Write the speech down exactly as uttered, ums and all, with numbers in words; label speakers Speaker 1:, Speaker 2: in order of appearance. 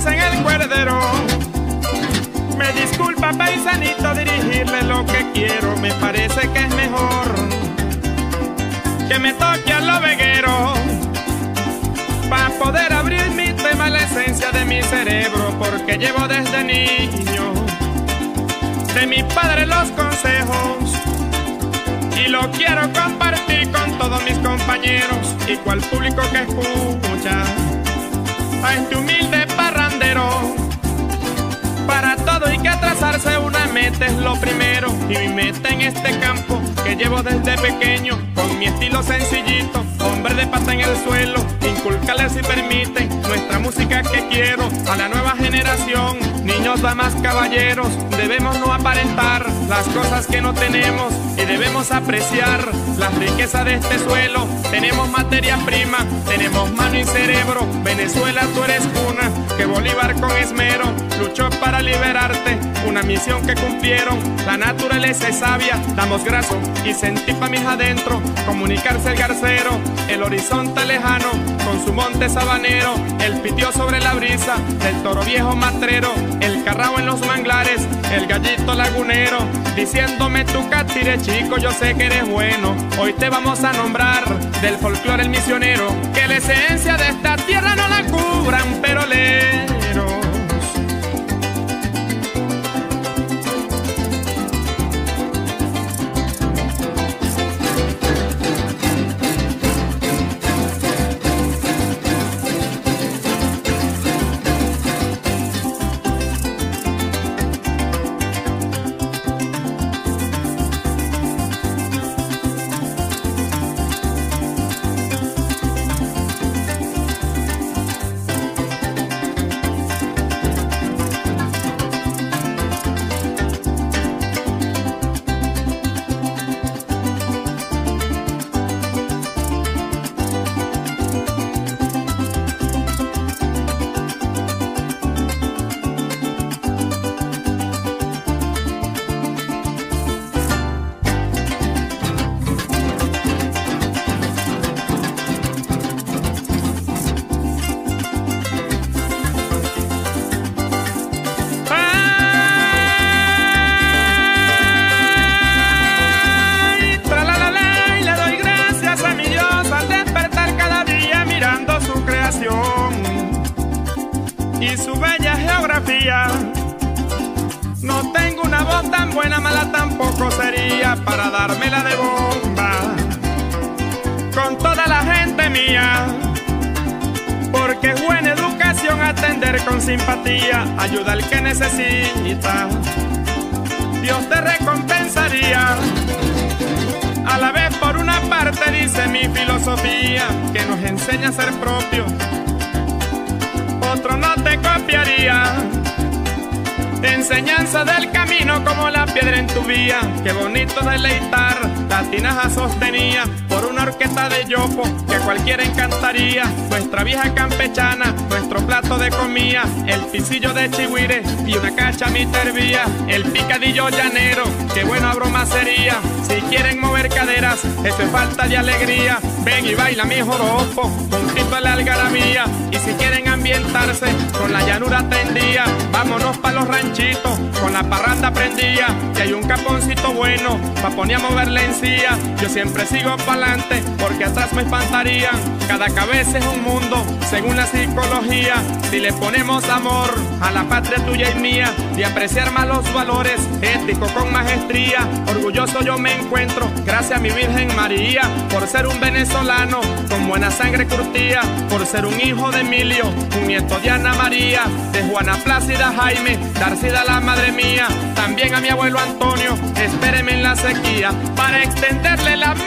Speaker 1: en el cuerdero. Me disculpa, paisanito, dirigirle lo que quiero. Me parece que es mejor que me toque a lo veguero, para poder abrir mi tema, la esencia de mi cerebro, porque llevo desde niño de mi padre los consejos y lo quiero compartir con todos mis compañeros y cual público que escucha a este humilde parrandero. Para todo hay que trazarse una meta, es lo primero, y mi meta en este campo que llevo desde pequeño, con mi estilo sencillito, hombre de pata en el suelo, inculcarles si permiten nuestra música que quiero a la nueva generación. Niños, damas, caballeros, debemos no aparentar las cosas que no tenemos y debemos apreciar la riqueza de este suelo. Tenemos materia prima, tenemos mano y cerebro. Venezuela, tú eres cuna que Bolívar con esmero luchó para liberarte, una misión que cumplieron. La naturaleza es sabia, damos graso y sentí pa' mis adentro comunicarse el garcero, el horizonte lejano con su monte sabanero, el pitió sobre la brisa del toro viejo matrero, el carrao en los manglares, el gallito lagunero, diciéndome tu catire chico, yo sé que eres bueno. Hoy te vamos a nombrar del folclore el misionero, que la esencia de esta tierra no la cubran peroleros. Y su bella geografía. No tengo una voz tan buena, mala tampoco sería para dármela de bomba con toda la gente mía, porque es buena educación atender con simpatía, ayuda al que necesita, Dios te recompensaría. A la vez por una parte dice mi filosofía, que nos enseña a ser propio, otro no te copiaría. Enseñanza del camino como la piedra en tu vía, qué bonito deleitar, la tinaja sostenía por una orquesta de yopo que a cualquiera encantaría. Nuestra vieja campechana, nuestro plato de comida, el pisillo de chihuire y una cacha mitervía, el picadillo llanero, qué buena broma sería. Si quieren mover caderas, eso es falta de alegría. Ven y baila mi joropo, juntito a la algarabía. Y si quieren ambientarse con la llanura tendía, vámonos pa' los ranchitos, con la parranda prendía. Y hay un caponcito bueno, pa' poner a mover la encía. Yo siempre sigo pa'lante, porque atrás me espantarían. Cada cabeza es un mundo, según la psicología. Si le ponemos amor a la patria tuya y mía, de apreciar más los valores, ético con maestría. Orgulloso yo me encuentro, gracias a mi Virgen María, por ser un venezolano con buena sangre curtía, por ser un hijo de Emilio, un nieto de Ana María, de Juana Plácida Jaime, Darcida la madre mía, también a mi abuelo Antonio, espéreme en la sequía, para extenderle la